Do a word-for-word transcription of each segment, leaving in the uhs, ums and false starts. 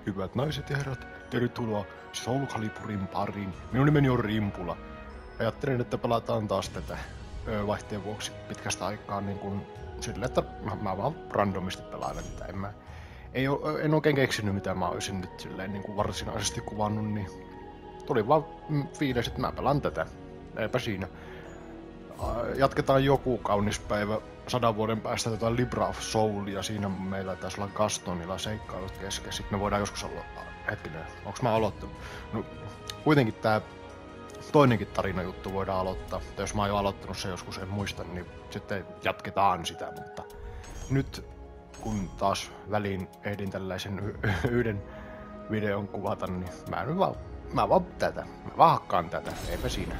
Hyvät naiset ja herrat, tervetuloa Soul Caliburin pariin. Minun nimeni on Rimpula. Ajattelin, että pelataan taas tätä vaihteen vuoksi pitkästä aikaa niin kuin sille, että mä, mä vaan randomisti pelailen tätä. En, mä, ei oo, en oikein keksinyt mitä mä olisin nyt silleen niin kuin varsinaisesti kuvannut, niin tuli vaan fiilis, että mä pelaan tätä. Eipä siinä. Jatketaan joku kaunis päivä sadan vuoden päästä tätä Libra of Soulia. Siinä meillä taisi olla Gastonilla seikkailut kesken. Sitten me voidaan joskus aloittaa. Hetkinen, onks mä aloittanut? No, kuitenkin tää toinenkin tarinajuttu voidaan aloittaa. Tai jos mä oon jo aloittanut sen joskus, en muista, niin sitten jatketaan sitä. Mutta nyt kun taas väliin ehdin tällaisen y- yhden videon kuvata, niin mä nyt vaan, mä vaan tätä. Mä vaan hakkaan tätä, eipä siinä.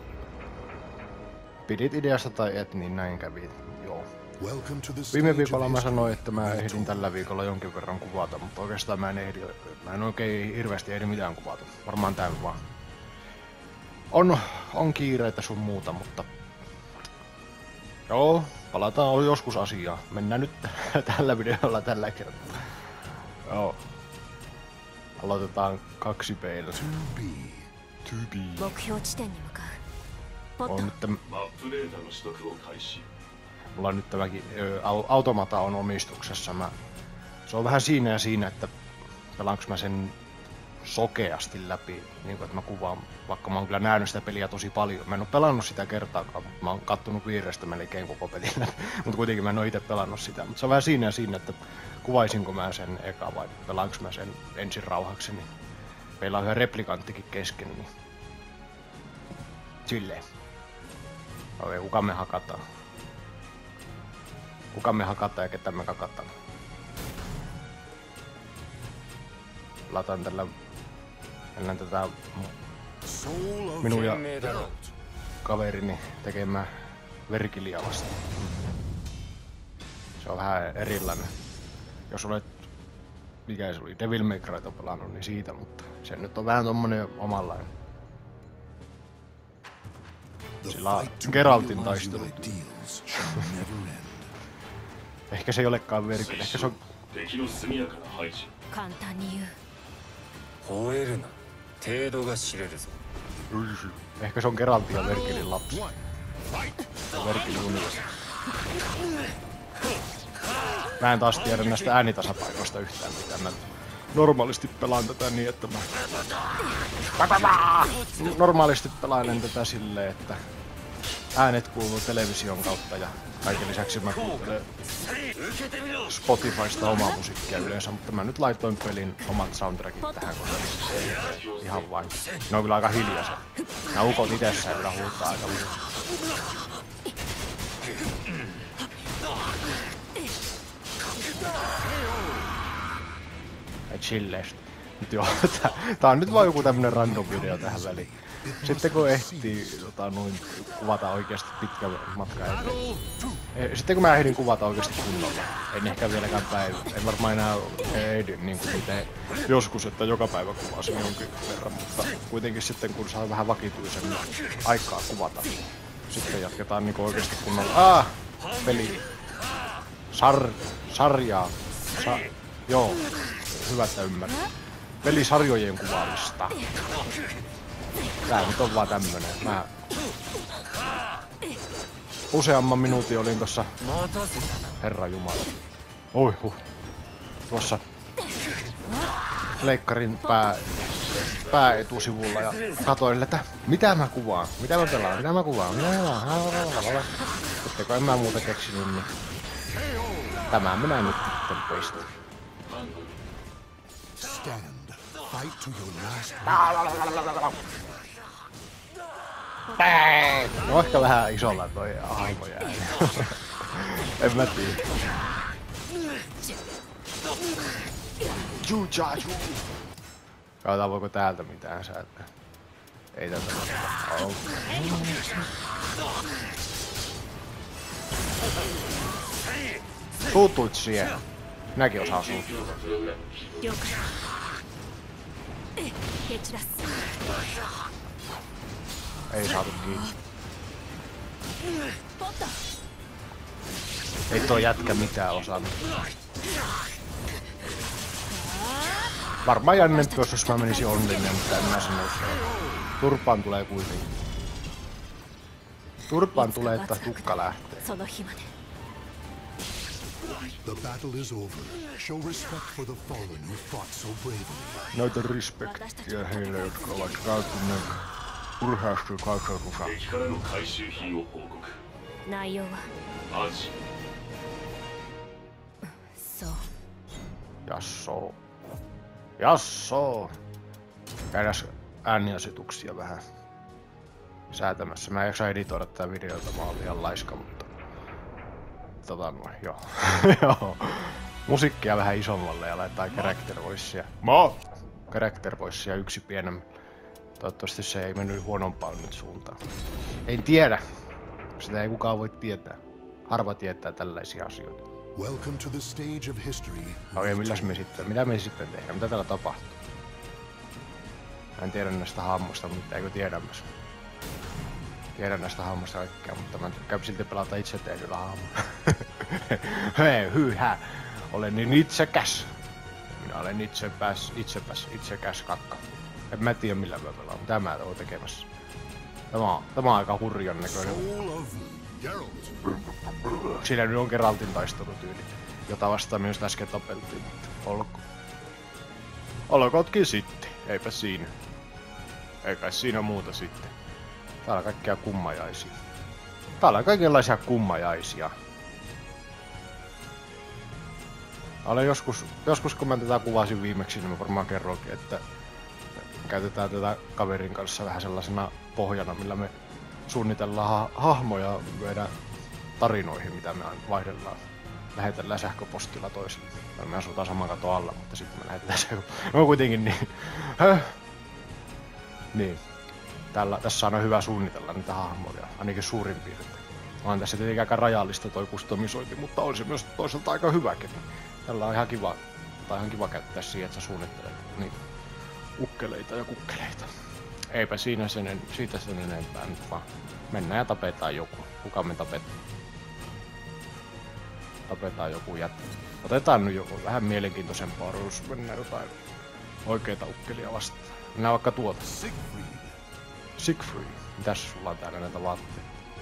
Pidit ideasta tai et, niin näin kävi. Joo. Viime viikolla mä sanoin, että mä ehdin tällä viikolla jonkin verran kuvata, mutta oikeastaan mä en ehdi, mä en oikein hirveästi ehdi mitään kuvata. Varmaan tämän vaan. On, on kiireitä sun muuta, mutta joo, palataan joskus asiaan. Mennään nyt tällä videolla tällä kertaa. Joo. Aloitetaan kaksi peillä. To be. On nyt täm... Mulla on nyt tämäkin ö, automata on omistuksessa. Mä... Se on vähän siinä ja siinä, että pelaanko mä sen sokeasti läpi, niin kuin, että mä kuvaan, vaikka mä oon kyllä nähnyt sitä peliä tosi paljon. Mä en oo pelannut sitä kertaakaan, mutta mä oon kattonut viirestä melkein koko pelin läpi. Mutta kuitenkin mä en oo ite pelannut sitä. Mutta se on vähän siinä ja siinä, että kuvaisinko mä sen eka vai pelaanko mä sen ensin rauhakseni. Meillä on yhä replikanttikin kesken, niin silleen. Okei, kuka me hakataan? Kuka me hakataan ja ketä me hakataan? Lataan tällä... Mennään tätä... Minun ja kaverini tekemään Verkilia vasta. Se on vähän erilainen. Jos olet... Mikä se oli? Devil May Cryta pelannut, niin siitä, mutta se nyt on vähän tommonen omanlainen. Sillä on Geraltin taistelut. Ehkä se ei olekaan Verkil, ehkä se on... Ehkä se on Geraltin ja Verkilin lapsi. Verkilin universe. Mä en taas tiedä näistä äänitasapaikoista yhtään mitään. Mä normaalisti pelaan tätä niin, että mä... Normaalisti pelailen tätä silleen, että äänet kuuluu television kautta ja kaiken lisäksi mä kuuntelen Spotifysta omaa musiikkia yleensä, mutta mä nyt laitoin pelin omat soundtrackit tähän, koska ihan vain. Ne on kyllä aika hiljaisia. Nää ukot itessään kyllä huutaa aika paljon. Et chilleesti. Nyt joo, tää, tää on nyt vaan joku tämmönen random video tähän väliin. Sitten kun ehtii tota, noin, kuvata oikeasti pitkä matka eteen. Sitten kun mä ehdin kuvata oikeasti kunnolla, en ehkä vieläkään päivä, en varmaan enää ehdi niin kuin miten joskus, että joka päivä kuvasin jonkin verran, mutta kuitenkin sitten kun saa vähän vakituisemmin aikaa kuvata, sitten jatketaan niin kuin oikeasti kunnolla. Ah! Peli. Sar... Sarjaa. Sa... Joo. Hyvä, että ymmärrät. Pelisarjojen kuvaamista. Tää nyt on vaan tämmönen. Mä... Useamman minuutin olin tossa... Herra Jumala. Oi huh. Tuossa... Leikkarin pää... pääetusivulla ja katoin, että mitä mä kuvaan? Mitä mä pelaan? Mitä mä kuvaan? Mitä mä pelaan? Sitten kun en mä muuta keksinyt, niin... Tämä minä nyt sitten peistä. Stand. Fight to your last. No ehkä vähän isolla toi aivoja ääni. En mä tiedä. Jujaju. Katsotaan voiko täältä mitään säätää. Ei täältä mitään. Oh. Suutuit siihen. Minäkin osaan suuttua. Ei saatu kiinni. Ei toi jätkä mitään osannut. Varmaan jännentyä, jos mä menisin onninen, mutta en mä sano. Turpaan tulee kuitenkin. Turpaan tulee, että tukka lähtee. Näytä respektiä heille, jotka ovat käytyneet urheasti kaukeutussa. Jassoo. Jassoo. Käydäs ääniasetuksia vähän säätämässä. Mä en jaksa editoida tää videota, mä oon liian laiska, mutta... Tota noin, joo. Joo. Musiikkia vähän isommalle ja laittaa character voicea. Mo! Character voicea yksi pienempi. Toivottavasti se ei mennyt huonompaan nyt suuntaan. En tiedä. Sitä ei kukaan voi tietää. Harva tietää tällaisia asioita. Welcome to the stage of history. Okei, milläs me sitten? Mitä me sitten tehdään? Mitä täällä tapahtuu? Mä en tiedä näistä hahmoista, mutta eikö tiedä myös? Tiedän näistä hahmoista kaikkea, mutta mä tykkään silti pelata itse tehdyllä hahmolla. Hei, hyyhä! Olen niin itsekäs! Minä olen itsepäs, itsepäs, itsekäs kakka. En mä tiedä millä mä pelaan, mitä mä oon tekemässä. Tämä on, tämä on aika hurjan näköinen. Siinä nyt on Geraltin taistelutyyli, jota vastaan myös äsken tapeltiin, mutta olko. Olkootkin sitten, eipä siinä. Ei kai siinä muuta sitten. Täällä on kaikkia kummajaisia. Täällä on kaikenlaisia kummajaisia. Olen joskus, joskus kun mä tätä kuvasin viimeksi, niin mä varmaan kerroinkin, että käytetään tätä kaverin kanssa vähän sellaisena pohjana, millä me suunnitellaan ha hahmoja meidän tarinoihin, mitä me vaihdellaan. Lähetellään sähköpostilla toisille. Me asutaan saman katon alla, mutta sitten me lähetellään sähköpostilla. No kuitenkin niin. Höh. Niin. Tällä, tässä on hyvä suunnitella niitä hahmoja, ainakin suurin piirtein. On tässä tietenkin aika rajallista toi kustomisointi, mutta on se myös toisaalta aika hyväkin. Tällä on ihan kiva, tai ihan kiva käyttää siihen, että sä suunnittelet niitä ukkeleita ja kukkeleita. Eipä siinä sen, siitä sen enempää nyt vaan. Mennään ja tapetaan joku. Kuka me tapetaan? Tapetaan joku jättä. Otetaan nyt joku vähän mielenkiintoisempaa ruus. Mennään jotain oikeita ukkelia vastaan. Mennään vaikka tuota. Siegfried. Mitäs sulla on täällä näitä vaatteita?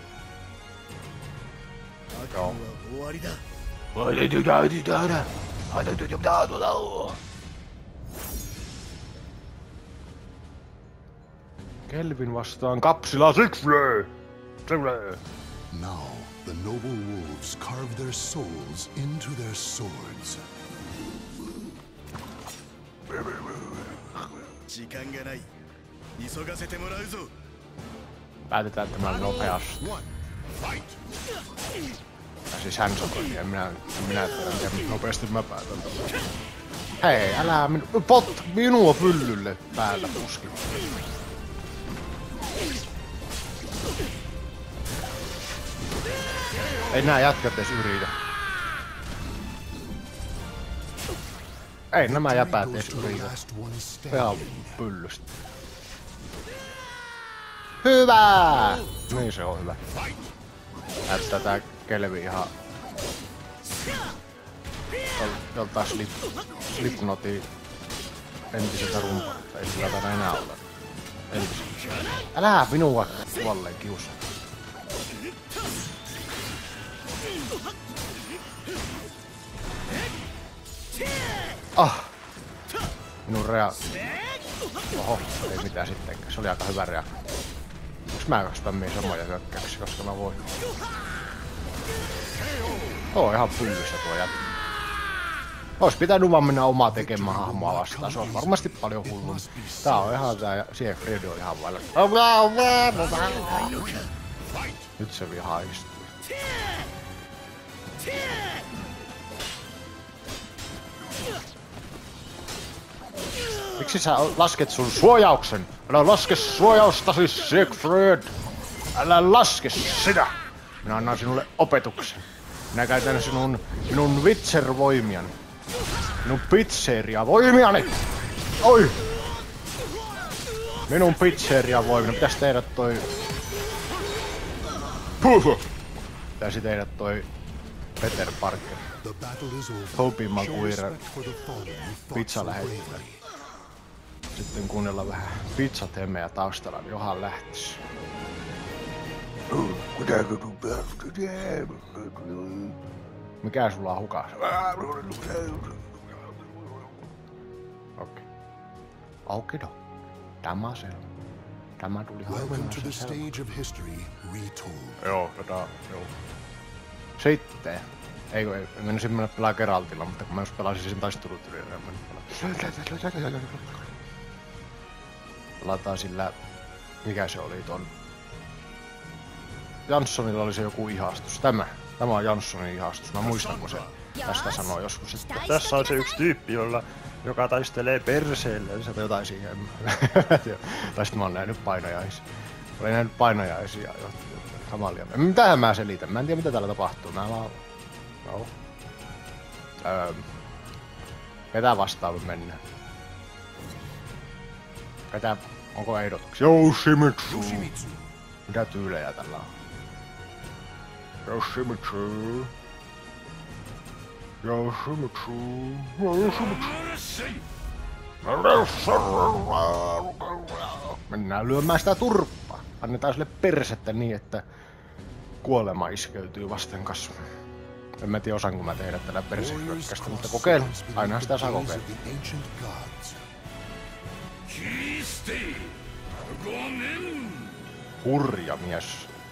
Joo. Kelvin vastaan kapsila Siegfried! Siegfried! Now the noble wolves carve their souls into their swords. Päätetään tämän nopeasti. Ja siis hän sopii, en minä, en minä tiedä miten nopeasti mä päätän tämän. Hei, älä minu, pot minua pyllylle päällä puski. Ei nää jätkät edes yritä. Ei nämä jäpäät edes yritä. Ihan pyllystä. Hyvä! Niin se on hyvä. Näyttää tää Kelvi ihan... Joltain slip... Slipknotin entiseltä rumpalta. Ei sillä taida enää olla. Entiseltä. Älä minua kuolleen kiusaa. Ah! Minun rea... Oho, ei mitään sittenkään. Se oli aika hyvä rea. Onks mä spämmiin samoja hyökkäyksiä, koska mä voin? Tuo on ihan pyllyssä tuo jättä. Ois pitänyt vaan mennä omaa tekemään hahmoa vastaan. Se on varmasti paljon hullun. Tää on ihan tää Siegfried on ihan vailla. Nyt se vihaa istuu. Miksi sä lasket sun suojauksen? Älä laske suojaustasi, Siegfried! Älä laske sitä! Minä annan sinulle opetuksen. Minä käytän sinun, sinun Witcher-voimiani. Minun pizzeria-voimiani! Oi! Minun pizzeria-voimiani. Pitäis tehdä toi... Puh! Pitäisi tehdä toi... Peter Parker. Tobey Maguire. Pizza lähettää. sitten kuunnella vähän pizzatemmeä taustalla, niin johan lähtis. Mikä sulla on hukas? Okei. Okido. Tämä selvä. Tämä tuli harvinaisen selvä. Joo, tota, joo. Sitten. Eikö, ei, en menisin mennä pelaa Geraltilla, mutta kun mä jos pelasin sen taistelutyriä, en mennyt pelaa. Pelataan sillä... Mikä se oli ton... Janssonilla oli se joku ihastus. Tämä. Tämä on Janssonin ihastus. Mä muistan, kun se tästä sanoi joskus, että tässä on se yksi tyyppi, jolla, joka taistelee perseelleen. Se jotain siihen. Tai sitten mä oon nähnyt painajaisia. Olen nähnyt painajaisia jo. Kamalia. Mitähän mä selitän? Mä en tiedä mitä täällä tapahtuu. Mä vaan... No. Öö. Ketä vastaan mennään? Ketä... Onko ehdotuksia? Yoshimitsu! Mitä tyylejä tällä on? Yoshimitsu! Yoshimitsu! Yoshimitsu! Mennään lyömään sitä turppaa. Annetaan sille persettä niin, että kuolema iskeytyy vasten kasvua. En mä tiedä osaanko mä tehdä tällä persehyökkästä, mutta kokeilu. Aina sitä saa kokeilla. Hurja mies.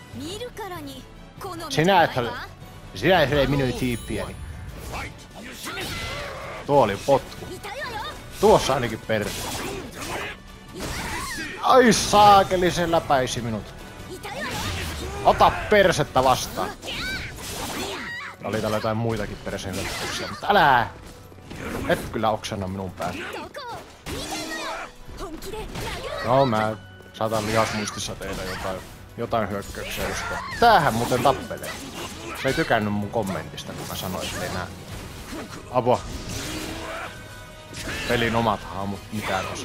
Sinä et ole... Sinä et ole minun tyyppiäni. Tuo oli potku. Tuossa ainakin perse. Ai saakeli, se läpäisi minut. Ota persettä vastaan. Oli täällä jotain muitakin persehyökkäyksiä, mutta älä! Et kyllä oksenna minun päälle. No mä saatan lihasmuistissa tehdä jotain, jotain hyökkäyksiä jostain. Täähän muuten tappelee. Se ei tykännyt mun kommentista, kun mä sanoin, että ei nää. Apua. Pelin omat haamut mitään osaa.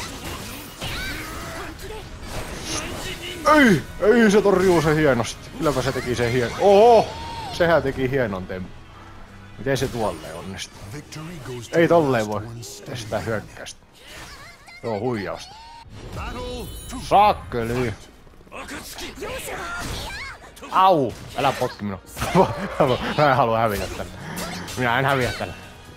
Ei! Ei se torjuu se hienosti. Kylläpä se teki sen hienon. Oho! Sehän teki hienon tempun. Miten se tuolleen onnistuu? Ei tolleen voi estää hyökkäystä. Joo, huijausta. Saakkeli! Au! Älä potki minua. Mä en halua hävitä tällä. Minä en häviä tällä.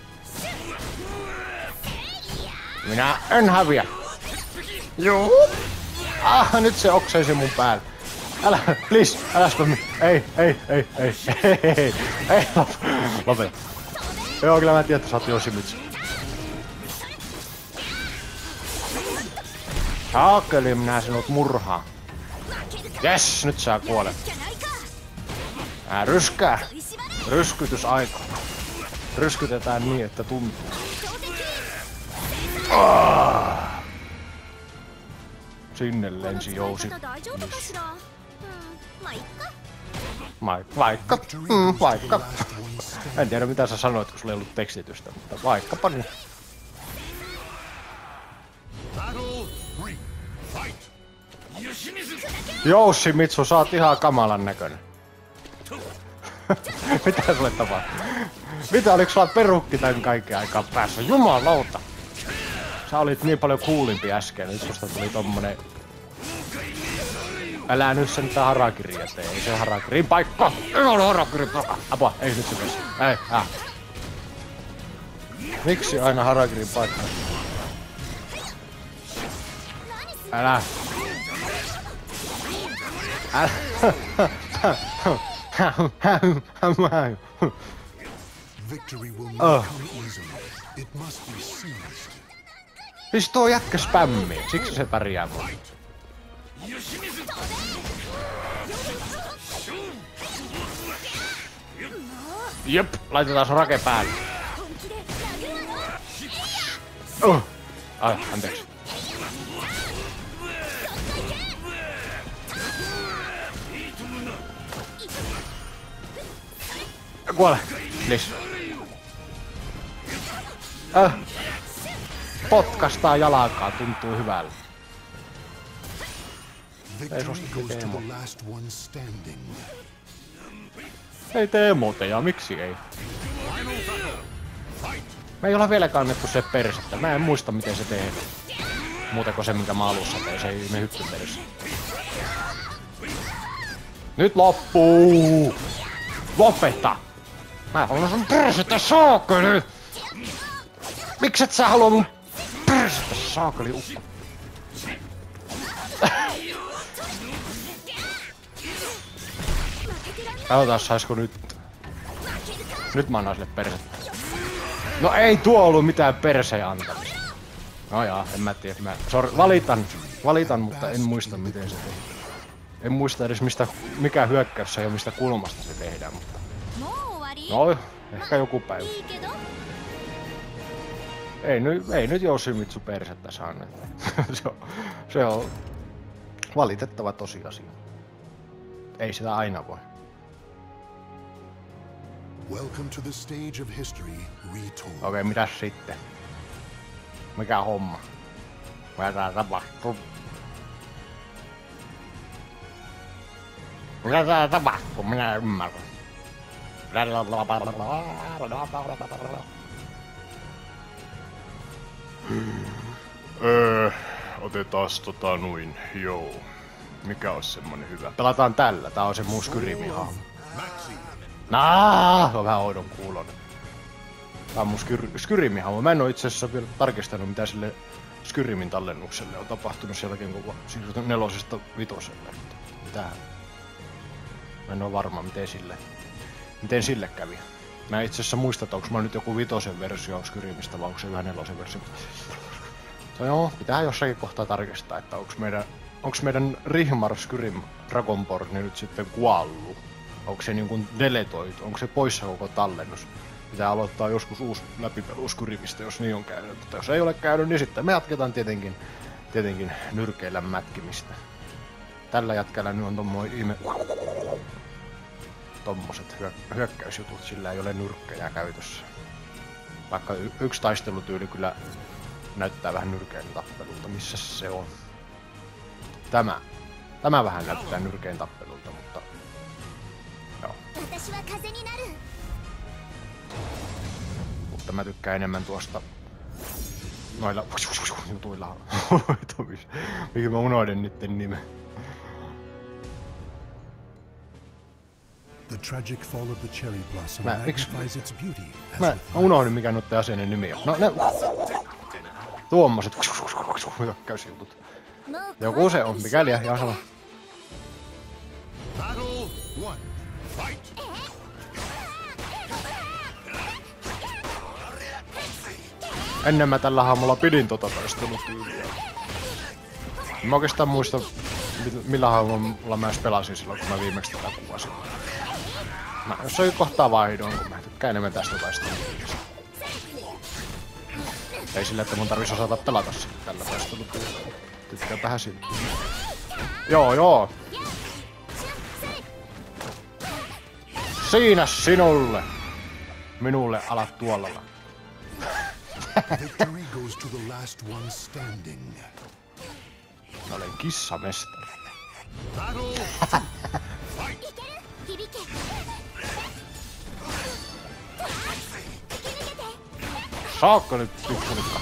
Minä en häviä. Joo. Ah, nyt se oksensi mun päälle. Älä, please, älä spammi. Ei, ei, ei, ei, ei, ei, ei, lopeta. Joo, kyllä mä tiedän, että sä oot Yoshimitsu. Saakeli, minä sinut murhaan. Jes, nyt sä kuolet. Ää, ryskää. Ryskytysaika. Ryskytetään niin, että tuntuu. Oh. Sinne lensi jousi. Vaikka. Vaikka. Mm, vaikka. En tiedä mitä sä sanoit, kun sulla ei ollut tekstitystä, mutta vaikkapa niin. Yoshimitsu, sä oot ihan kamalan näköinen. Mitä sulle tapahtuu? Mitä, oliks sulla perukki tän kaiken aikaa päässä? Jumalauta! Sä olit niin paljon coolimpi äsken, nyt susta tuli tommonen... Älä nyt sen tää harakiri eteen, ei se harakirin paikka! Ei ole harakirin paikka! Apua, ei nyt se pesi. Ei, äh. Miksi aina harakirin paikka? Älä! Älä! Oh. Siis tuo jätkä spämmii, siksi se pärjää mua. Jep, laitetaan se rake päälle. Oh. Ai, anteeksi. Kuole, please. Äh. Potkastaa jalkaa, tuntuu hyvälle. Ei susta Teemo. Ei Teemoteja, miksi ei? Me ei olla vieläkään annettu se persettä, mä en muista miten se tehdään. Muuta kuin se, minkä mä alussa tein, se ei me hyppypelissä. Nyt loppuu! Lopeta! Mä haluan sun persettä saakeli! Mikset sä halua mun persettä saakeli ukko? Katsotaan saisko nyt. Nyt mä annan sille persettä. No ei tuo ollut mitään perseen antamista. No jaa, en mä tiedä. Mä sorry, valitan, valitan, mutta en muista miten se tehdään. En muista edes mistä, mikä hyökkäys se ja mistä kulmasta se tehdään, mutta... No, ehkä joku päivä. Ei nyt, ei nyt Yoshimitsu persettä saaneet. se, on, se on valitettava tosiasia. Ei sitä aina voi. Welcome to the stage of history retold. Okei, okay, mitäs sitten? Mikä homma? Mitä tapahtuu? Mitä tää tapahtuu? Minä ymmärrän. Öö, otetaan tota noin, joo. Mikä olisi semmonen hyvä? Pelataan tällä, tää on se mun Skyrimi-hahmo. Naa, se on vähän oudon kuulonen. Tää on mun Skyrimi-hahmo. Mä en oo itsessiassa vielä tarkistanut mitä sille Skyrimin tallennukselle on tapahtunut sen jälkeen kun siirrytty nelosesta vitoselle. Mitähän? Mä en oo varma miten sille, miten sille kävi. Mä itse asiassa muista, että onko mä nyt joku vitosen versio Skyrimistä vai onko se yhä nelosen versio. No joo, pitää jossakin kohtaa tarkistaa, että onko meidän, onko meidän Rihmar Skyrim Dragonborn nyt sitten kuollut. Onko se niin kuin deletoitu, onko se poissa koko tallennus. Pitää aloittaa joskus uusi läpipelu Skyrimistä, jos niin on käynyt. Mutta jos ei ole käynyt, niin sitten me jatketaan tietenkin, tietenkin nyrkeillä mätkimistä. Tällä jätkällä nyt on tommoinen ihme... Tommoset hyö- hyökkäysjutut, sillä ei ole nyrkkejä käytössä. Vaikka y- yksi taistelutyyli kyllä näyttää vähän nyrkein tappelulta, missä se on. Tämä. Tämä vähän näyttää nyrkein tappelulta, mutta... Joo. Mutta mä tykkään enemmän tuosta... Noilla... jutuilla... Mihin mä unohdin niitten nimen. The tragic fall of the cherry blossom Mä, magnifies its beauty. Mä, mä unohdin mikä noitten aseiden nimi on. No ne... Tuommoiset hyökkäysjutut. Joku se on, mikäli ihan sama. Battle one. Fight! Ennen mä tällä hahmolla pidin tota taistelutyyliä. Mä oikeastaan muista millä hahmolla mä edes pelasin silloin kun mä viimeksi tätä kuvasin. Mä jossain kohtaa vaihdoin, kun mä tykkään enemmän tästä taistelutyyliä. Ei sillä, että mun tarvis osata pelata tällä taistelutyylillä. Tykkään vähän siltä. Joo, joo. Siinä sinulle. Minulle alat tuolla. Victory goes to the last one standing. Mä olen kissamestari. Saakka nyt pikkulikka.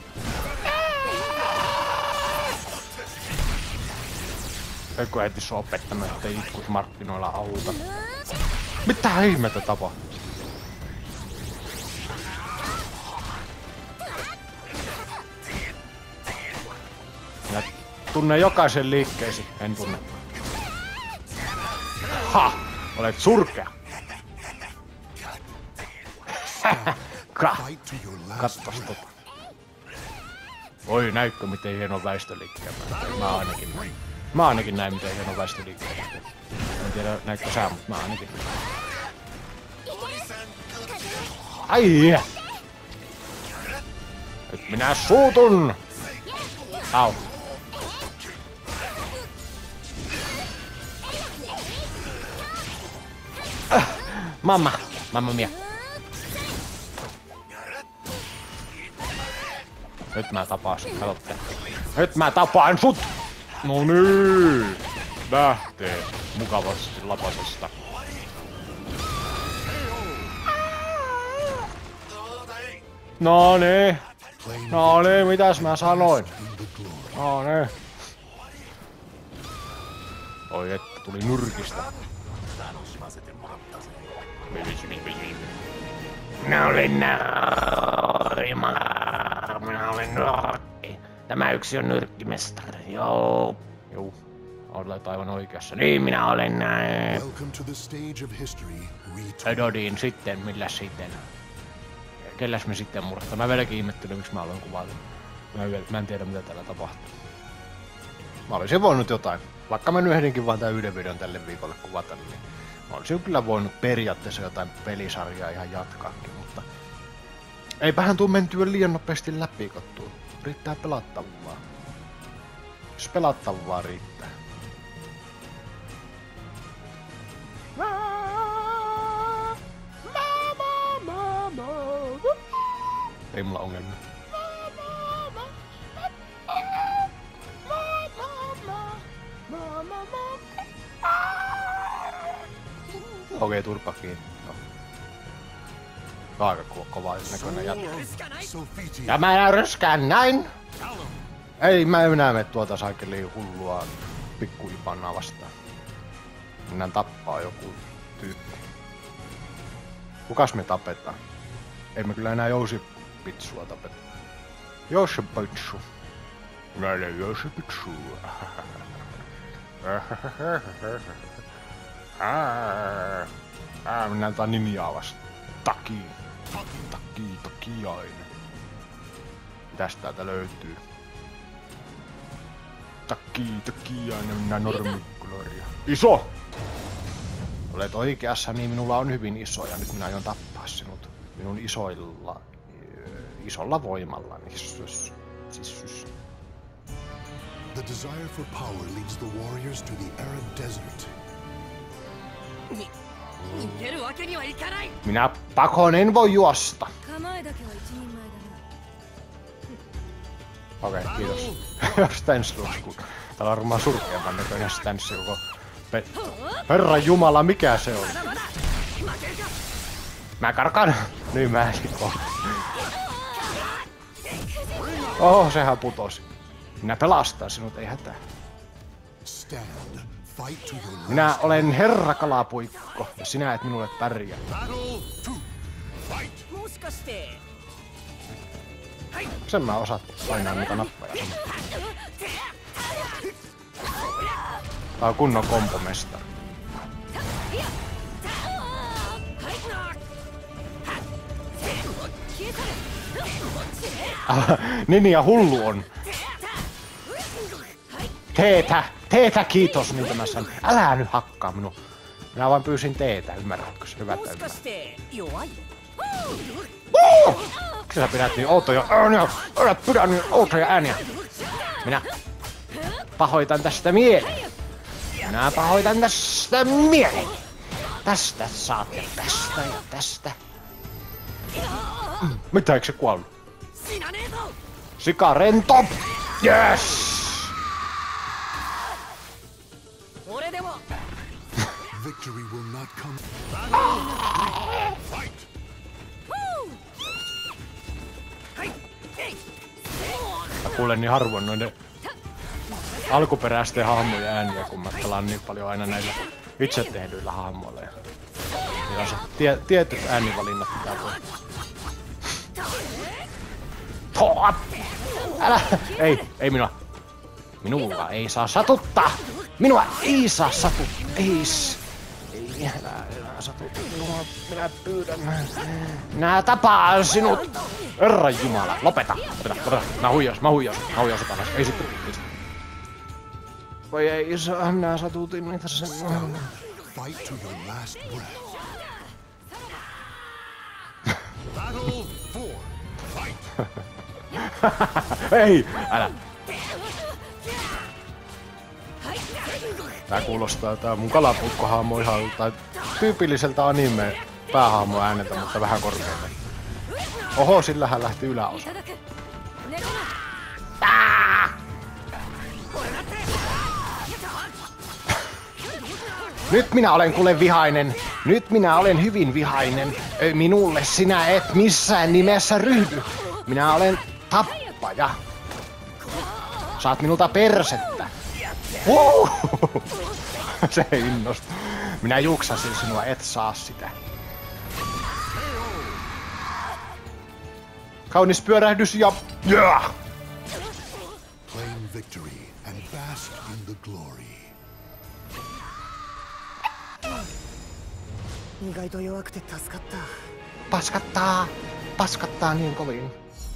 Eikö heti sua opettamaan, ettei itkut markkinoilla auta. Mitä ihmettä tapahtuu? Minä tunnen jokaisen liikkeesi, en tunne. Ha! Olet surkea! Kattos tota. Oi, näytkö miten hieno väistöliikkeen mä tein? Mä ainakin näin. Mä ainakin näin miten hieno väistöliikkeen mä tein. En tiedä näytkö sä, mutta mä ainakin. Ai! Nyt minä suutun! Au. Äh, mamma! Mamma mia! Nyt mä tapaan sut, katsotte. Nyt mä tapaan sut! No niin! Lähtee mukavasti lapasesta. No niin! No niin, mitäs mä sanoin? Oh ne. Oi että tuli nyrkistä. Minä olen Narima. Minä olen nyrkki. Tämä yksi on nyrkkimestari, joo. Juu, olet aivan oikeassa. Niin minä olen näin. Welcome to the stage of history, retold. Edodin sitten, milläs sitten? Kelläs me sitten murtaa? Mä vieläkin ihmettelen, miksi mä aloin kuvailla. Mä, mä en tiedä, mitä täällä tapahtuu. Mä olisin voinut jotain. Vaikka mä nyt ehdinkin vaan tän yhden videon tälle viikolle kuvata, niin mä olisin kyllä voinut periaatteessa jotain pelisarjaa ihan jatkaakin, mutta eipähän tuu mentyä liian nopeasti läpi, kun tuo riittää pelattavaa. Jos pelattavaa riittää. Ei mulla ongelmia. Okei, turpa kiinni. No. Aika ko- kova näköinen jätkä. Sophitia. Ja mä röskään näin! Ei mä enää mene tuota saakeliin hullua pikkuipannaa vastaan. Mennään tappaa joku tyyppi. Kukas me tapetaan? Ei me kyllä enää Jousipitsua tapeta. Jousipitsu. Mä olen Jousipitsu. Ää, mennään tää ninjaa vasta. Taki. Taki, takiainen. Mitäs täältä löytyy? Taki, takiainen, mennään normikloria. Iso! Olet oikeassa, niin minulla on hyvin iso ja nyt minä aion tappaa sinut. Minun isoilla... isolla voimallani. Sys. Siis sys. The desire for power leads the warriors to the arid desert. Minä pakoon en voi juosta. Okei, okay, kiitos. Stance lasku. Täällä on varmaan surkeamman näköinen stance koko... Pe- Herran jumala, mikä se on? Mä karkaan. Niin mä en oo. Oho, sehän putosi. Minä pelastan sinut, ei hätää. Stand. Fight to your last. Minä olen herra kalapuikko, ja sinä et minulle pärjää. Sen mä osaat painaa niitä nappeja. Tää on kunnon kompomestari. Ah, Ninja hullu on. Teetä, teetä kiitos, mitä mä sanon. Älä nyt hakkaa minua. Minä vaan pyysin teetä, ymmärrätkö se? Hyvä, että ymmärrät. Miksi sä pidät niin outoja ääniä? Älä pidä niin outoja ääniä. Minä pahoitan tästä mielen. Minä pahoitan tästä mielen. Tästä saat ja tästä ja tästä. Mm, mitä, eikö se kuollut? Sikarento! Yes! Victory will not come. Fight. Mä kuulen niin harvoin noiden alkuperäisten hahmojen ääniä, kun mä pelaan niin paljon aina näillä itse tehdyillä hahmoilla. Ja niillä on se tie, tietyt äänivalinnat pitää voi. Toa! Älä! Ei, ei minua. Minulla ei saa satuttaa! Minua ei saa satuttaa! Ei, ei, älä, älä satuttaa minua. Minä pyydän. Minä tapaan sinut! Herran jumala, lopeta! Lopeta, lopeta. Mä huijaus, mä huijaus, mä huijaus takas. Ei sitten, ei sitten. Voi ei saa, minä satutin niitä sen. Fight to your last breath. Battle four. Fight. Ei, älä. Tää kuulostaa tää mun kalapuikkohahmo ihan tai tyypilliseltä anime päähahmo ääneltä, mutta vähän korkeammin. Oho, sillähän lähti yläosa. Ää! Nyt minä olen kuule vihainen. Nyt minä olen hyvin vihainen. Minulle sinä et missään nimessä ryhdy. Minä olen tappaja. Saat minulta persettä! Wow! Se innosti. Minä juksasin sinua, et saa sitä. Kaunis pyörähdys ja... Yeah! Claim victory and bask in the glory. 意外と弱くて助かった。 Paskattaa! Paskattaa niin kovin.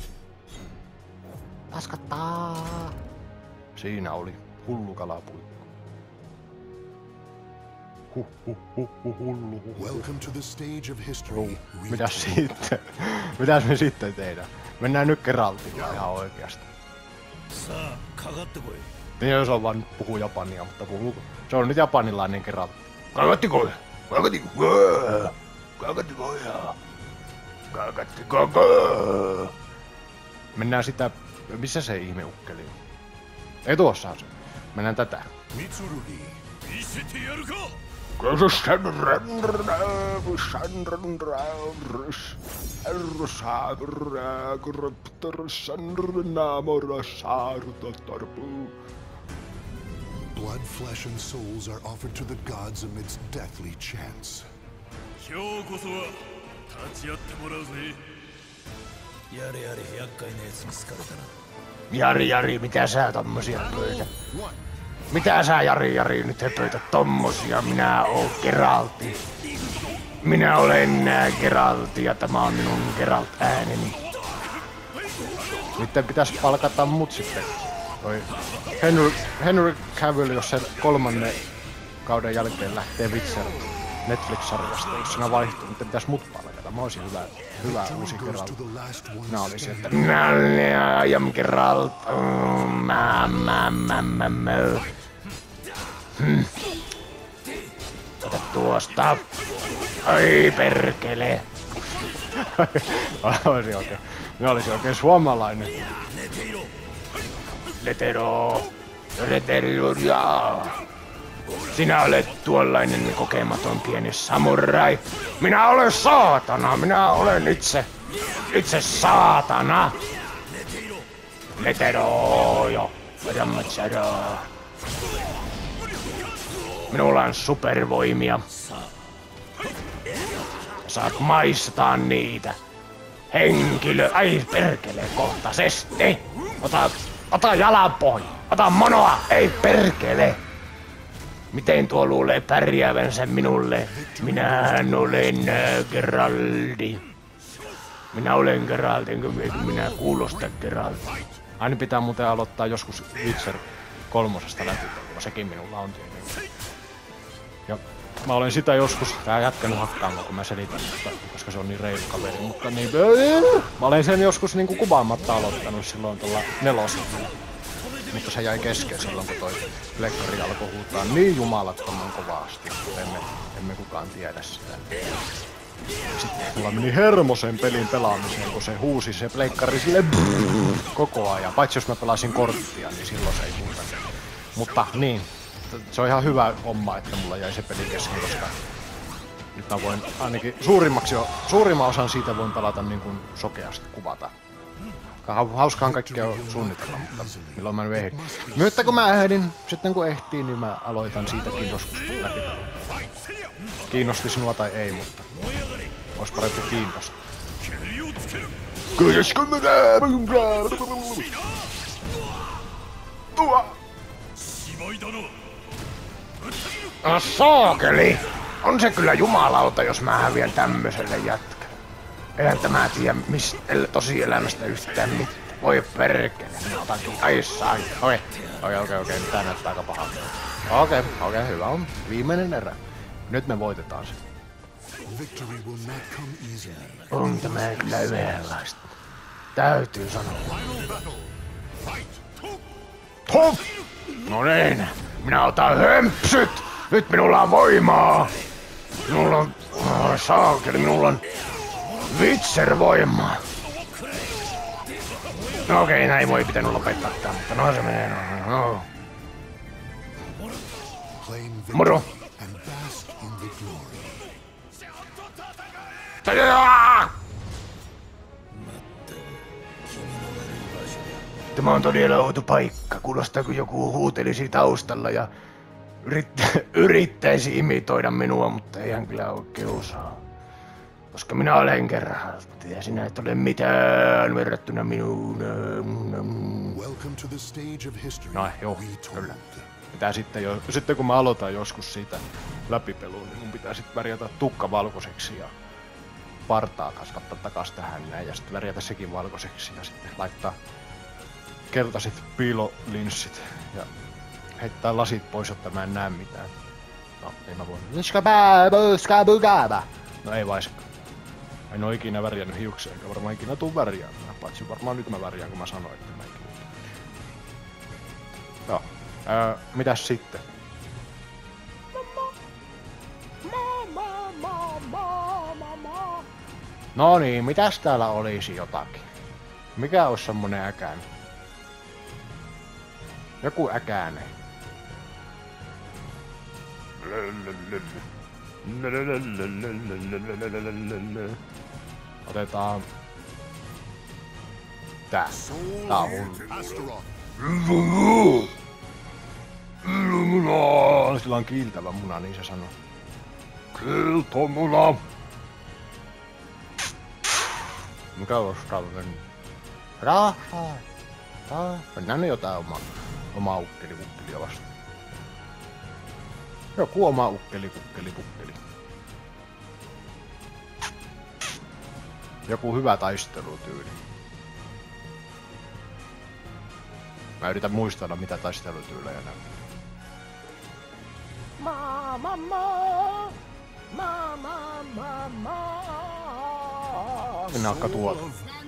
Paskattaa! Siinä oli hullu kalapuikko. Huh, huh, huh, huh, hullu, huh, huh. Welcome to the stage of history. Mitäs sitten? Mitäs me sitten tehdään? Mennään nyt Geraltilla ihan oikeasti. Niin jos on vaan puhuu japania, mutta puhuu... Se on nyt japanilainen Geralt. Kagattiko? Kagattiko? Kagattiko? Kagattiko? Mennään sitä... Missä se ihmeukkeli on? Ei tuossa se. Mennään tätä. Mitsurugi. Blood, flesh, and souls are offered to the gods amidst deathly chants. Jari, Jari, mitä sä tommosia pöitä? Mitä sä, Jari, Jari, nyt höpöität tommosia? Minä oon Geraltti. Minä olen nää Geraltti ja tämä on minun Geralt-ääneni. Nyt pitäis palkata mut sitten. Toi Henry, Henry Cavill, jos sen kolmannen kauden jälkeen lähtee Witcher Netflix-sarjasta, jos siinä vaihtuu, mutta pitäis mut palkata. Mä oisin hyvä, hyvä uusi Geralt. Minä olisin, että minä olen I am Geralt. Oh, mä, mä, mä, mä, mä. Hmm. Ota tuosta. Ai perkele. Mä olisin oikein, minä olisin oikein suomalainen. Letero. Letero, jaa. Sinä olet tuollainen kokematon pieni samurai. Minä olen saatana. Minä olen itse, itse saatana. Letero jo. Ramatsara. Minulla on supervoimia. Saat maistaa niitä. Henkilö. Ai perkele kohtaisesti. Ota, ota jalan pois. Ota monoa. Ei perkele. Miten tuo luulee pärjäävänsä minulle? Minähän olen Geraldi. Minä olen Geralt, enkä minä kuulosta Geralt. Aina pitää muuten aloittaa joskus Witcher kolmosesta läpi, koska sekin minulla on tietenkin. Ja mä olen sitä joskus, tää jätkänyt hakkaamaan, kun mä selitän, mutta, koska se on niin reilu kaveri, mutta niin... Mä olen sen joskus niinku kuvaamatta aloittanut silloin tuolla nelosella. Mutta se jäi kesken silloin, kun toi plekkari alkoi huutaa niin jumalattoman kovasti, että emme, emme kukaan tiedä sitä. Sitten mulla meni hermo sen pelin pelaamiseen, kun se huusi se pleikkari sille koko ajan. Paitsi jos mä pelasin korttia, niin silloin se ei huuta. Mutta niin, se on ihan hyvä homma, että mulla jäi se peli kesken, koska nyt mä voin ainakin suurimmaksi jo, suurimman osan siitä voin pelata niin kuin sokeasti kuvata. Hauskaan kaikkea suunnitella, mutta milloin mä nyt ehdin. Mutta kun mä ehdin, sitten kun ehtiin, niin mä aloitan siitäkin joskus läpi. Kiinnosti sinua tai ei, mutta ois parempi kiinnostaa. No saakeli! On se kyllä jumalauta, jos mä häviän tämmöiselle jätkälle. Eihän tämä tiedä mistä tosielämästä yhtään mitään. Voi perkele, minä otankin. Ai sai. Okei, okei, okei, okei. Tää näyttää aika pahalta. Okei, okei, hyvä on. Viimeinen erä. Nyt me voitetaan se. On tämä kyllä yhdenlaista. Täytyy sanoa. Hup! No niin, minä otan hömpsyt! Nyt minulla on voimaa! Minulla on... Oh, saakeli, minulla on... Witcher-voimaa! No okei, näin voi pitänyt lopettaa tää, mutta no se menee, no, no. Moro! Tämä on todella outo paikka. Kuulostaa kun joku huutelisi taustalla ja yrittä, yrittäisi imitoida minua, mutta ei hän kyllä oikein osaa. Koska minä olen Geralt ja sinä et ole mitään verrattuna minuun. Welcome to the stage of history. No joo, we told. kyllä. Pitää sitten, jo, sitten kun mä aloitan joskus siitä läpipeluun, niin mun pitää sitten värjätä tukka valkoiseksi ja partaa kasvattaa takas tähän näin ja sitten värjätä sekin valkoiseksi ja sitten laittaa keltaiset piilolinssit ja heittää lasit pois, jotta mä en näe mitään. No, ei mä voi. No ei vaiska. En oo ikinä värjännyt hiuksia, enkä varmaan ikinä tuu värjäämään. Paitsi varmaan nyt mä värjään, kun mä sanoin, että mä ikinä. Joo. Öö, mitäs sitten? No niin, mitäs täällä olisi jotakin? Mikä olisi semmonen äkäinen? Joku äkäinen. Otetaan... Tää. Tää on hullu. Sillä on kiiltävä muna, niin se sanoo. Kiiltomuna. Mikä olisi tällainen? Rahaa. Rahaa. Mennään jotain omaa, omaa ukkeli-kukkelia vastaan. Joku oma ukkeli-kukkeli-kukkeli. Joku hyvä taistelutyyli. Mä yritän muistella mitä taistelutyylejä näkyy. Mama, mama, mama, mama. Minä alkaa tuolta.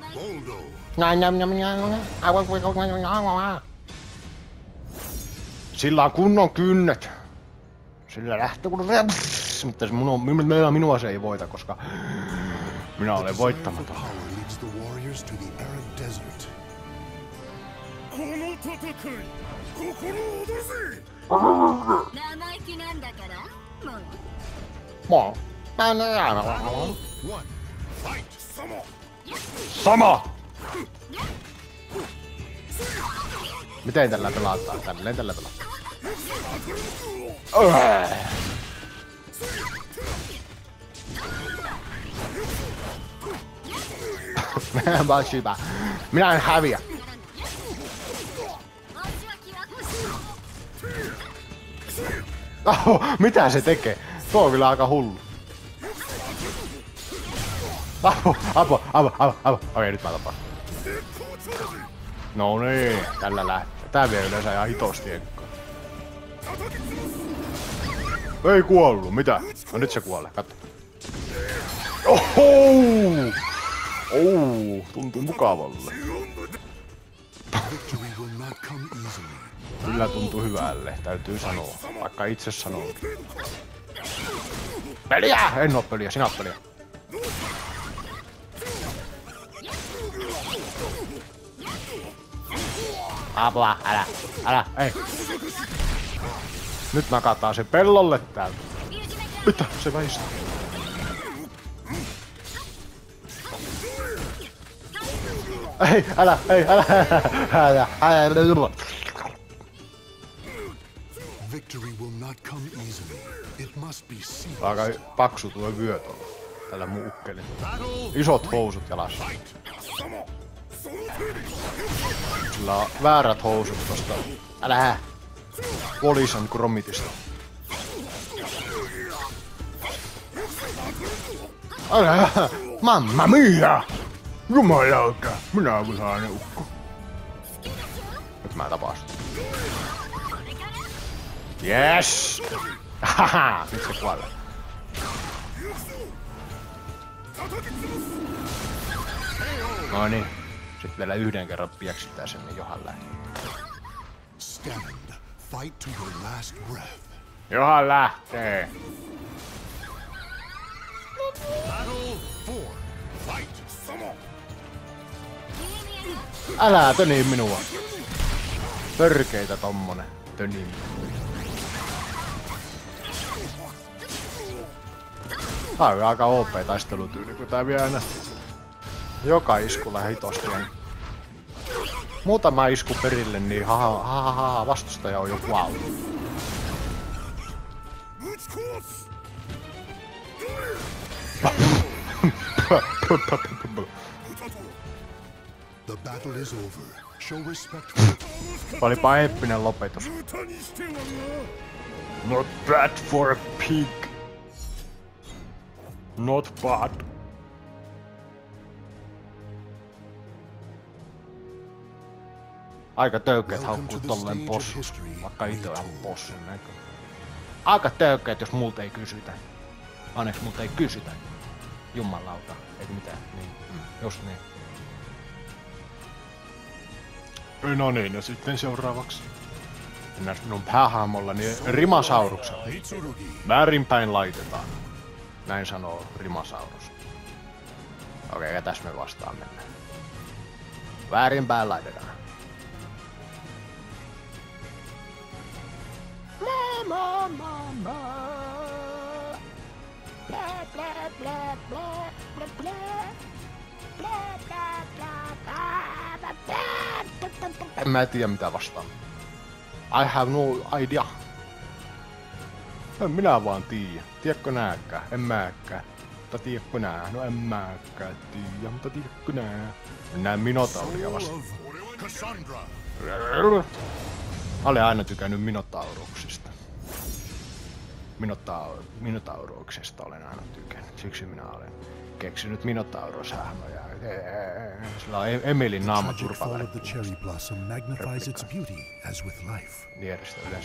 Sillä on kunnon kynnet. Sillä lähtee kun mutta se minua, minua, minua se ei voita, koska minä olen voittamaton. Mo. Sama! Miten tällä pelataan? Tälleen tällä pelataan. Minä en vaan syvä. Minä en häviä. Oh, mitä se tekee? Tuo on kyllä aika hullu. Apu, apu, apu, apu, apu. Okei, nyt mä tapaan. No niin, tällä lähtee. Tää vie yleensä ihan hitosti ekkaan. Ei kuollu, mitä? No nyt se kuolee, katso. Oho! Oh, tuntuu mukavalle. Kyllä tuntuu hyvälle, täytyy sanoa. Vaikka itse sanoo. Peliä! En oo peliä, sinä oot peliä. Apua, älä, älä, ei. Nyt nakataan se pellolle täältä. Mitä? Se väistää. Ei, älä, ei, älä, älä, älä, älä. Victory will not come easily. It must be seized. Aika paksu tuo vyö tuolla. Tällä mun ukkelilla. Isot housut jalassa. Sillä on väärät housut tosta. Älä! Poliisan kromitista. Älä! Mamma mia! Jumalauta! Minä olen vihainen ukko. Nyt mä tapaan sitä. Yes! Haha! Nyt se kuolee. No niin. Sitten vielä yhden kerran pieksytään sen, niin Johan lähtee. Stand. Fight to your last breath. Johan lähtee. Battle four. Fight. Älä tönii minua. Törkeitä tommonen tönii. Tää on aika O P-taistelutyyli, kun tää vie aina joka iskulla hitosti. muutama isku perille, niin ha ha ha ha, ha vastustaja on jo kuollut. The battle is over. Show respect for Olipa eeppinen lopetus. Not bad for a pig. Not bad. Aika töykeet haukkuu tolleen possu, vaikka itse on ihan possun näkö. Aika töykeet, jos multa ei kysytä. Onneksi multa ei kysytä. Jumalauta, eikö mitään? Niin, mm. Just niin. No niin, ja sitten seuraavaksi. Mennään minun päähahmollani Rimasauruksen. Väärinpäin laitetaan. Näin sanoo Rimasaurus. Okei, ja tässä me vastaan mennään. Väärinpäin laitetaan. Mama, mama. Bla bla bla bla bla bla. Bla bla bla bla bla. En mä tiedä mitä vastaan. I have no idea. En minä vaan tiedä. Tiedätkö nääkään? En mäkään. Mutta tiedätkö nää? No en mäkään tiedä, mutta tiedätkö nää? Mennään Minotauria vastaan. Olen aina tykännyt Minotauruksista. Minota- Minotauruksesta olen aina tykännyt. Siksi minä olen keksinyt Minotaurushahmoja. Sillä on Emilin naama turpaväri. Vierestä yleensä.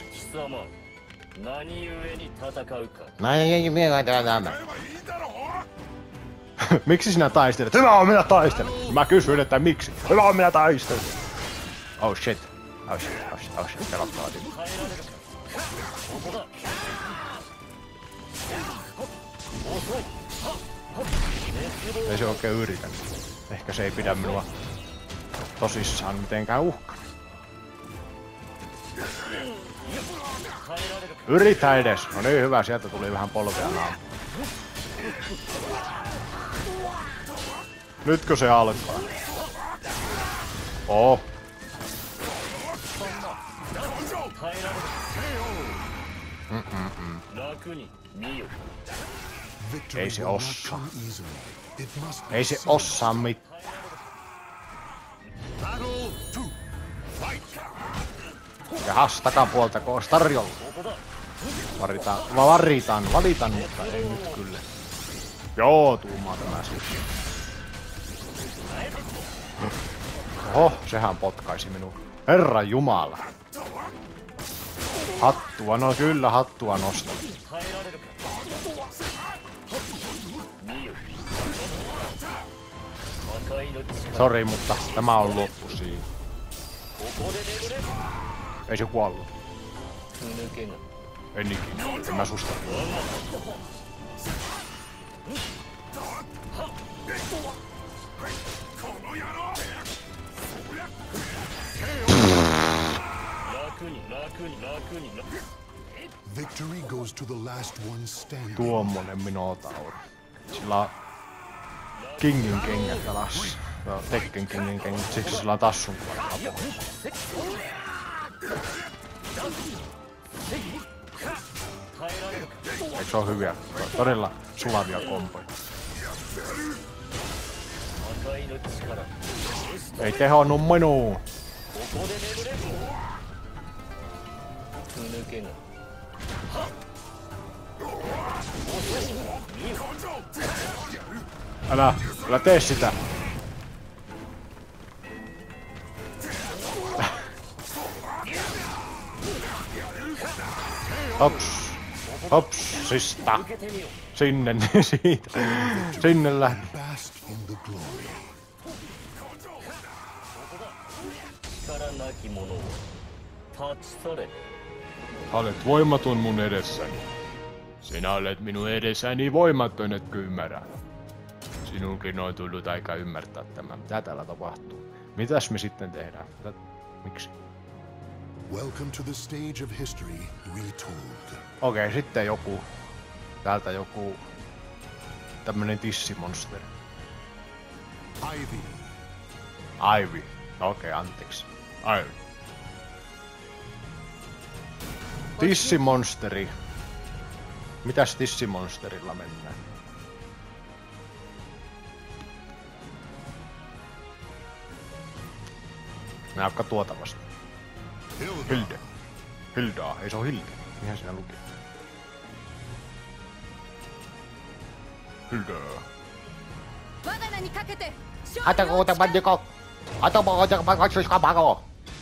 Miksi sinä taistelet? Hyvä on minä taistelen! Mä kysyin, että miksi? Hyvä on minä taistelen! Oh shit. Oh shit, oh shit, oh shit, pelottavaa tyyppi. Ei se oikein yritä. Ehkä se ei pidä minua tosissaan mitenkään uhkana. Yritä edes! No niin hyvä, sieltä tuli vähän polvea naama. Nytkö se alkaa? Oh. Mm-mm-mm. Ei se osaa. Ei se osaa mitään. Jahas, takapuolta koos tarjolla. Varitaan, varitaan, valitan, mutta ei nyt kyllä. Joo, tuumaa tämä sitten. Oho, sehän potkaisi minua. Herra Jumala. Hattua, no kyllä hattua nostaa. Sori, mutta tämä on loppu siinä. Ei se kuollut. En ikinä. En mä susta. Victory goes to the last one standing. Tuommoinen Minotaur. Sillä on Kingin kengät jalassa. Joo, Tekken Kingin kengät, siksi sillä on tassun kuva. Eikö se oo hyviä? Todella sulavia kompoja. Ei tehonnut minuu! Älä, älä tee sitä! Hops! Hops! Sista! Sinne, siitä! Sinne lähti! Olet voimaton mun edessäni. Sinä olet minun edessäni voimaton, etkö ymmärrä? Sinunkin on tullut aika ymmärtää tämä. Mitä täällä tapahtuu? Mitäs me sitten tehdään? Mitä? Miksi? Welcome to the stage of history retold. Okei, sitten joku. Täältä joku. Tämmönen tissimonster. Ivy. Ivy. Okei, okay, anteeksi. Ai. Tissimonsteri. Mitäs Tissimonsterilla mennään? Näykkää tuota vasta. Hilde. Hildaa, ei se oo Hilde. Mihän siinä luki? Hildaa. Atakuuta pandiko! Atakuuta pandiko! Pako!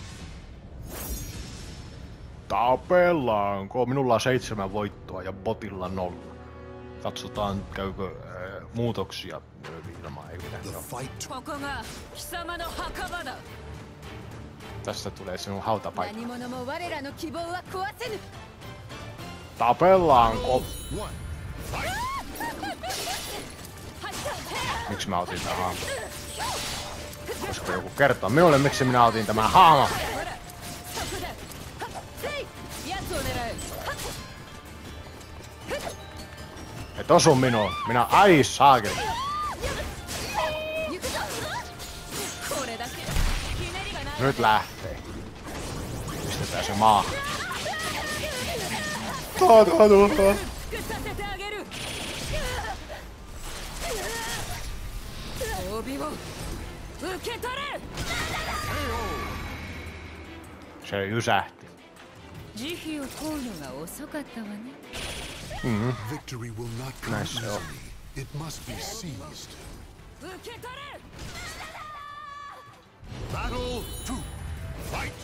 Tapellaanko? Minulla on seitsemän voittoa ja botilla nolla. Katsotaan käykö äh, muutoksia ilman, ei mitään. Joo. Tästä tulee sinun hautapaikka. Tapellaanko? Miksi mä otin tämän haamon? Koska joku kertoo minulle, miksi minä otin tämän haamon? Et osu minuun. Minä ai saakeli. Nyt lähtee. Pistetään se maahan. Taa, taa, taa. Se jysähti. Mm-hmm. Victory will not come Nice easily. shot. It must be seized. Battle two. Fight.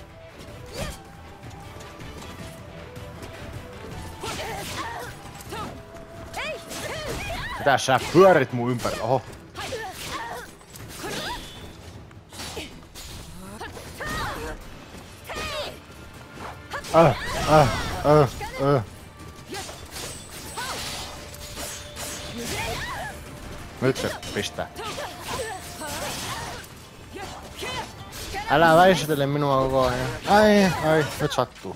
Mitä sä pyörit mun ympäri? Oho. Äh, äh, äh, äh. Nyt se pistää. Älä väistele minua koko ajan. Ai, ai, nyt sattuu.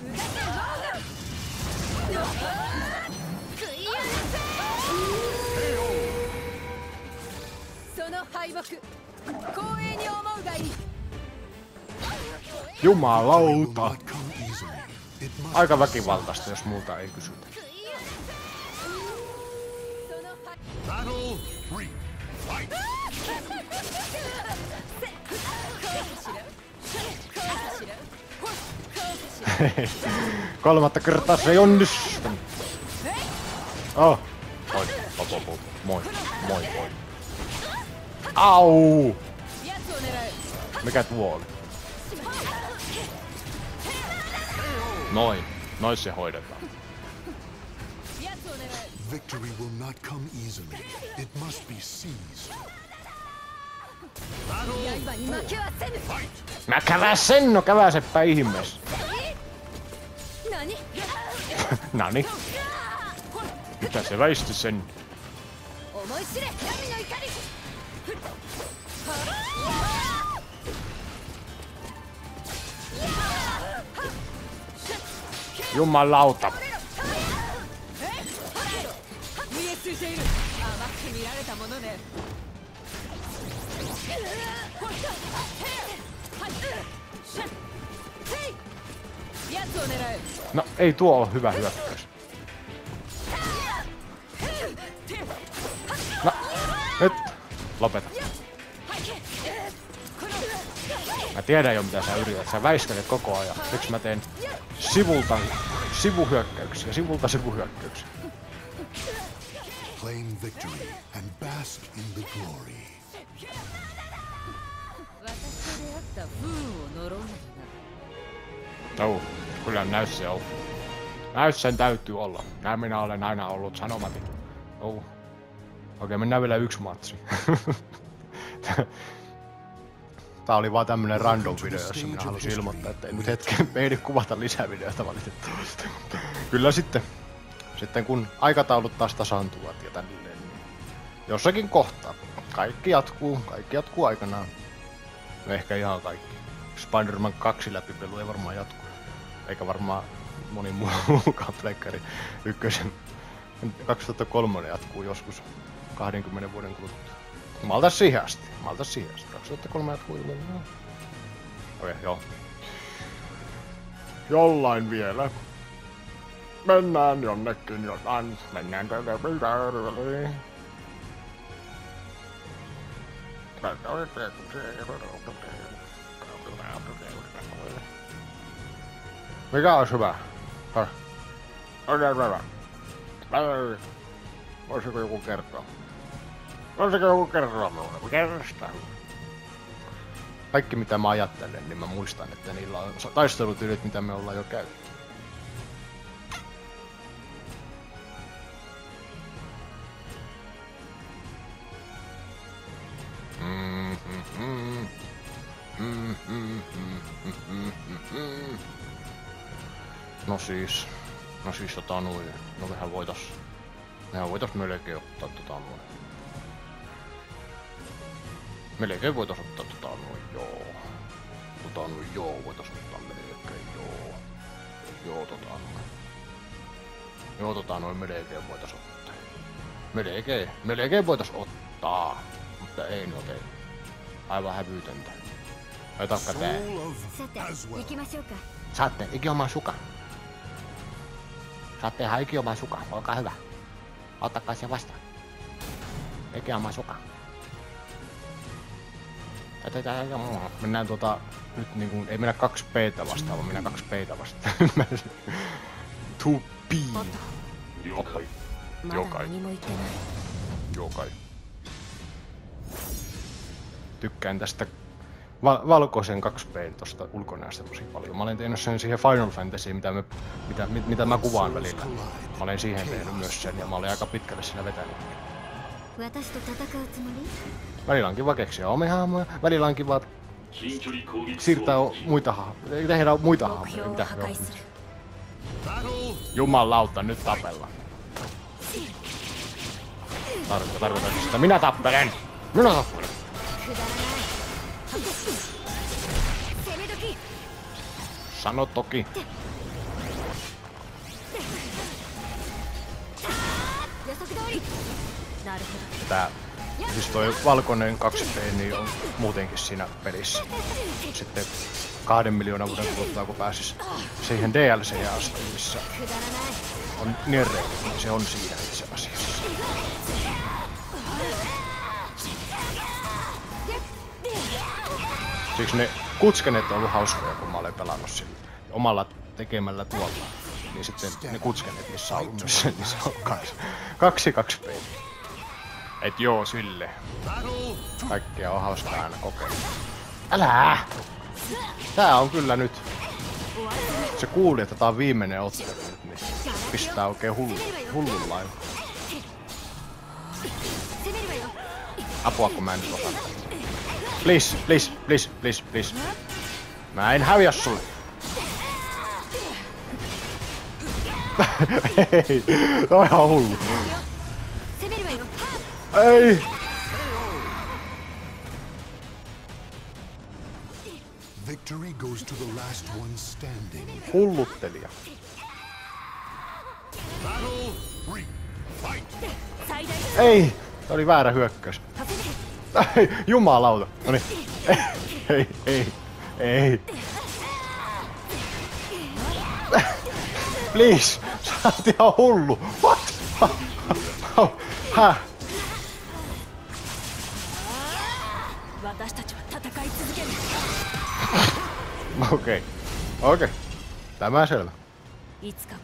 Jumalauta. Aika väkivaltaista, jos muuta ei kysytä. Battle three. Fight. Kolmatta kertaa se ei onnistunut. Oh. Moi. Moi. Moi. Moi. Moi. Au! Mikä tuo oli? Noin. Noin se hoidetaan. Victory will not come easily. It must be seized. Mä käväs sen, no käväsepä ihmeessä. Nani? Mitä se väisti sen? Jumalauta. No ei tuo ole hyvä hyökkäys. No, nyt. Lopeta. Mä tiedän jo mitä sä yrität. Sä väistelet koko ajan. Siksi mä teen sivulta sivuhyökkäyksiä, sivulta sivuhyökkäyksiä. Claim victory and bask in the glory. Joo, kyllä näys se on. Näys sen täytyy olla. Näin minä olen aina ollut sanomatin. Joo. Okei, mennään vielä yksi matsi. Tää oli vaan tämmönen random video, jossa minä halusin ilmoittaa, että ei nyt hetken ehdi kuvata lisää videoita valitettavasti. Kyllä sitten, sitten kun aikataulut taas tasaantuvat ja tälleen, niin jossakin kohtaa. Kaikki jatkuu, kaikki jatkuu aikanaan. No ehkä ihan kaikki. Spider-Man kaksi läpipelu ei varmaan jatku. Eikä varmaan moni muukaan pleikkari ykkösen. kaksituhattakolme jatkuu joskus kahdenkymmenen vuoden kuluttua. Malta siihen asti. Malta siihen asti. kaksituhattakolme jatkuu ilman. Okei, joo. Jollain vielä. Mennään jonnekin jotain. Mennään tätä pitää. Mikä olisi hyvä? Voisiko joku kertoa? Voisiko joku kertoa minulle? Kerrasta. Kaikki mitä mä ajattelen, niin mä muistan, että niillä on taistelutyylit, mitä me ollaan jo käyty. No siis, no siis tota noin, no mehän voitais, mehän voitais melkein ottaa tota noin. Melkein voitais ottaa tota noin, joo. Tota noin, joo, voitais ottaa melkein, joo. Joo, tota noin. Joo, tota noin, melkein voitais ottaa. Melkein, melkein voitais ottaa, mutta ei no ei. Aivan hävytöntä. Otakka tää. Saatte ikioman suka. Saatte ihan ikioman suka, olkaa hyvä. Ottakaa se vastaan. Ikioman suka. Mennään tota, nyt niinku, ei mennä kaksi P:tä vastaan, vaan mennään kaksi P:tä vastaan. two P. Jokai. Jokai. Jokai. Tykkään tästä val valkoisen kaksi P:n tosta ulkonäöstä tosi paljon. Mä olen tehnyt sen siihen Final Fantasyyn, mitä, me, mitä, mit, mitä mä kuvaan välillä. Mä olen siihen tehnyt myös sen ja mä olen aika pitkälle siinä vetänyt. Välillä on kiva keksiä omia hahmoja, välillä on kiva siirtää muita hahmoja, tehdä muita hahmoja, mitä joo. Jumalauta, nyt tapella. Tarkoitan, tarkoitan sitä, minä tappelen! Minä tappelen! Sano toki. Tää, siis toi valkoinen kaksi P niin on muutenkin siinä pelissä. Sitten kahden miljoonan vuoden kuluttua kun pääsis siihen D L C:ään asti, missä on Nierreilit, niin se on siinä itse asiassa. Siksi ne kutskenet on ollut hauskoja, kun mä olen pelannut sillä omalla tekemällä tuolla. Niin sitten ne kutskenet, missä on ollut myös sen, niin se on kaksi, kaksi kaksi P. Et joo, sille. Kaikkea on hauskaa aina kokeilla. Älä! Tää on kyllä nyt. Se kuuli, että tää on viimeinen ottelu nyt, niin pistää oikein hullu, hullun lailla. Apua, kun mä en nyt osaa. Please, please, please, please, please. Mä en häviä sulle. Ei, tää on ihan hullu. Ei! Victory goes to the last one standing. Hulluttelija. Ei! Tää oli väärä hyökkäys. Ei, jumalauta. Noniin. Ei, ei, ei. Please! Sä oot ihan hullu. What? Häh? Okei. Okei. Tämä selvä. Itska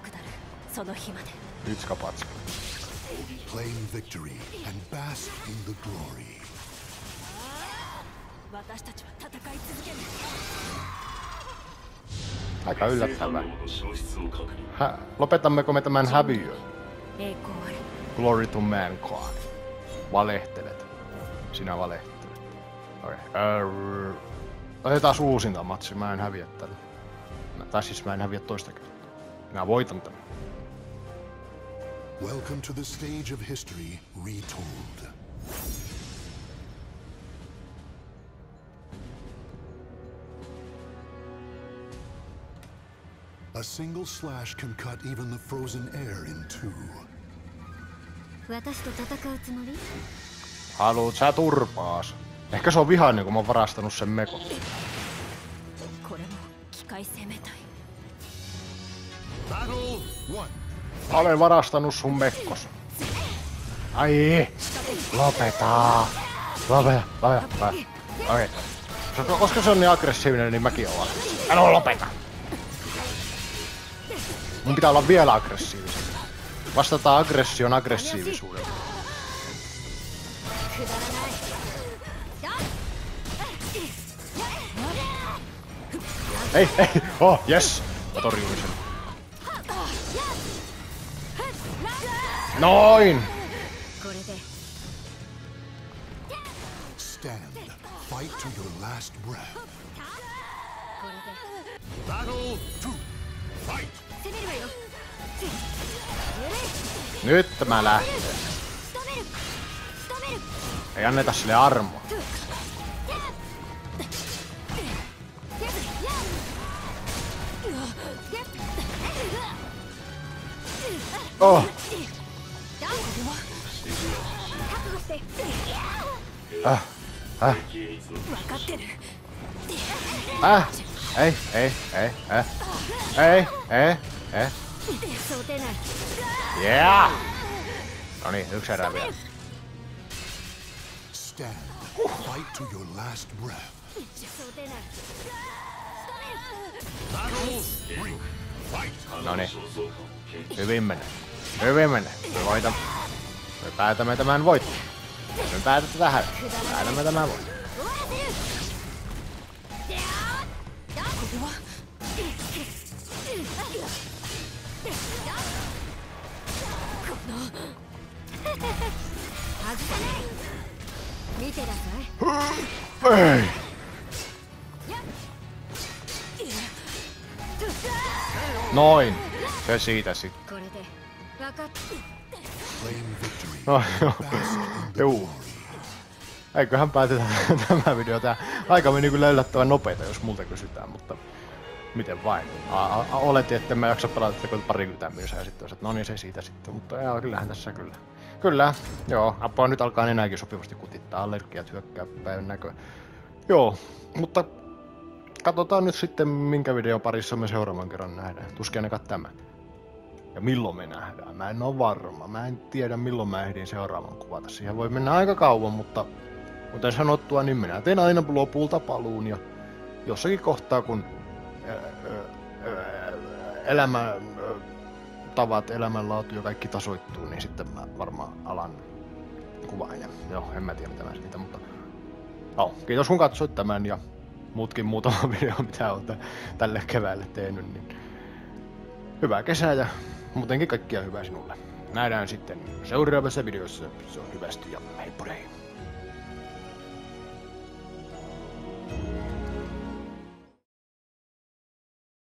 patska. Claim victory and bask in the glory. Aika yllättävää. Hä? Lopetammeko me tämän häviön? Glory to mankind. Valehtelet. Sinä valehtelet. Okei. Okay. Otetaan uusinta matsi. Mä en häviä tällä. Tai siis mä en häviä toista kertaa. Mä voitan tämän. Welcome to the stage of history retold. A single slash can cut even the frozen air in two. Haluut sä turpaas? Ehkä se on vihainen, kun mä oon varastanut sen mekon. 深い攻めたい Battle one. Olen varastanut sun mekkos. Ai! Lopeta! Lopeta! Lopeta! Okei. Okay. Koska se on niin aggressiivinen, niin mäkin olen. Älä lopeta! Mun pitää olla vielä aggressiivisempi. Vastataan aggression aggressiivisuudella. Ei, ei! Oh, yes! Mä torjuin sen. Noin! Stand. Fight to your last breath. Battle two. Fight. Nyt mä lähten. Ei anneta sille armoa. Oh! Äh, äh. Äh, ei, ei, ei, äh. Ei, ei, ei. Yeah! Noniin, yksi erää vielä. Stand. Fight to your last breath. Battle three. Fight. Noniin. Hyvin menee. Hyvin menee. Me voitan. Me päätämme tämän voiton. Me päätätte tähän. Päätämme tämän voiton. Ei! Noin! Se siitä sitten. No joo. Juu. Eiköhän päätetä tämä video tää. Aika meni kyllä yllättävän nopeita, jos multa kysytään, mutta miten vain. Oletin, että mä jaksa pelata kuin parikymmentä minuuttia ja sitten että no niin se siitä sitten, mutta joo, kyllähän tässä kyllä. Kyllä, joo, apua nyt alkaa enääkin sopivasti kutittaa, allergiat hyökkää päivän näköön. Joo, mutta katsotaan nyt sitten minkä videon parissa me seuraavan kerran nähdään. Tuskin ainakaan tämä. Ja milloin me nähdään? Mä en oo varma. Mä en tiedä milloin mä ehdin seuraavan kuvata. Siihen voi mennä aika kauan, mutta kuten sanottua, niin minä teen aina lopulta paluun ja jossakin kohtaa kun elämä tavat, elämänlaatu ja kaikki tasoittuu, niin sitten mä varmaan alan kuvaan. Ja joo, en mä tiedä mitä mä siitä, mutta oh, kiitos kun katsoit tämän ja muutkin muutama video, mitä olen tälle keväälle tehnyt, niin hyvää kesää ja muutenkin kaikkia hyvää sinulle. Nähdään sitten seuraavassa videossa. Se on hyvästi ja heippa hei.